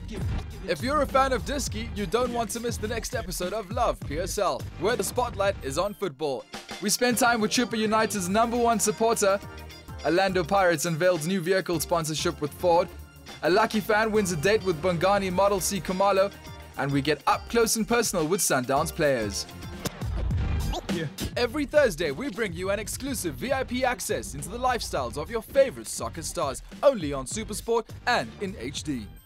If you're a fan of Disky, you don't want to miss the next episode of Love PSL, where the spotlight is on football. We spend time with Chippa United's #1 supporter. Orlando Pirates unveils new vehicle sponsorship with Ford. A lucky fan wins a date with Bongani Khumalo. And we get up close and personal with Sundowns players. Every Thursday, we bring you an exclusive VIP access into the lifestyles of your favorite soccer stars, only on SuperSport and in HD.